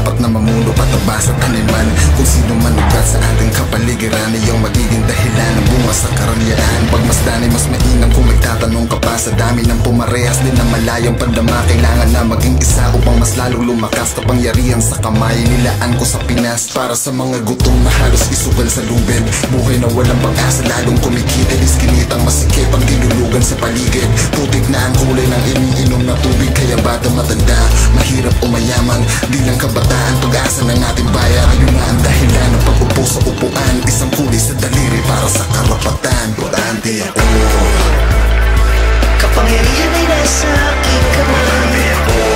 dapat na mamuno pataba sa taniman. Kung sino man ugat sa ating kapaligiran ay yung magiging dahilan ng bunga sa karangyaan. Pagmasdan ay mas mainam kung magtatanong ka pa. Sa dami ng pumarehas din na malayang pandama, kailangan na maging isa upang mas lalong lumakas. Kapangyarihan sa kamay, nilaan ko sa Pinas para sa mga gutom na halos isugal sa lubid. Buhay na walang pag-asa, lalong kumikita. Iskinitang masikip ang dinulugan sa paligid. Putik na ang kulay ng iniinom na tubig. Kaya bata matanda, mahirap o mayaman, di lang kabataan, pag-asa ng ating bayan. Ayun na ang dahilan ng pag-upo sa upuan, isang kulay sa daliri para sa karapatan. Porante ako, kapangyarihan ay nasa aking kamay.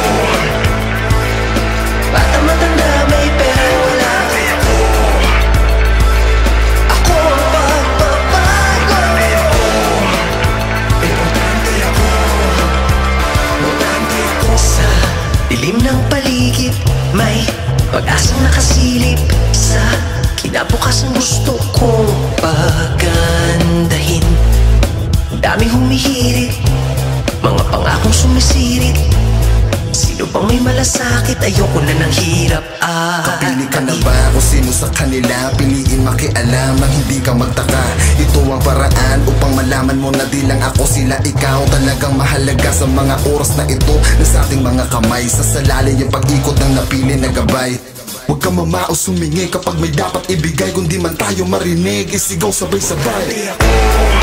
Bata matanda, may pera wala. Ako ang pagbabago. Importante ako, importante ako. Sa dilim ng paligid, may pag-asang nakasilip. Sa kinabukasan gusto kong pagandahin. Daming humihirit, mga pangakong sumisirit. Sino bang may malasakit? Ayoko na ng hirap. kapili ka na ba kung sino sa kanila? Piliin makialam nang hindi ka magtaka. Ito ang paraan upang malaman mo na di lang ako sila, ikaw. Talagang mahalaga sa mga oras na ito na sa ating mga kamay. Sasalalin yung pag-ikot ng napili na gabay. Huwag ka mamao sumingi kapag may dapat ibigay. Kung di man tayo marinig, isigaw sabay-sabay.